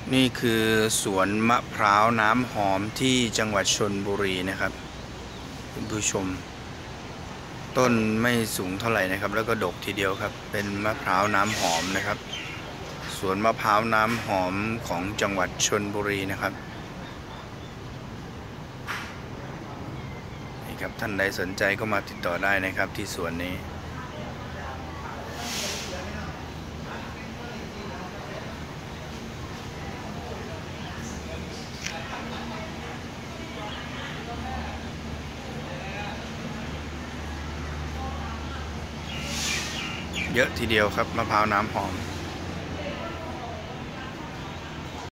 นี่คือสวนมะพร้าวน้ำหอมที่จังหวัดชลบุรีนะครับคุณผู้ชมต้นไม่สูงเท่าไหร่นะครับแล้วก็ดกทีเดียวครับเป็นมะพร้าวน้ำหอมนะครับสวนมะพร้าวน้ำหอมของจังหวัดชลบุรีนะครับนี่ครับท่านใดสนใจก็มาติดต่อได้นะครับที่สวนนี้เยอะทีเดียวครับมะพร้าวน้ำหอม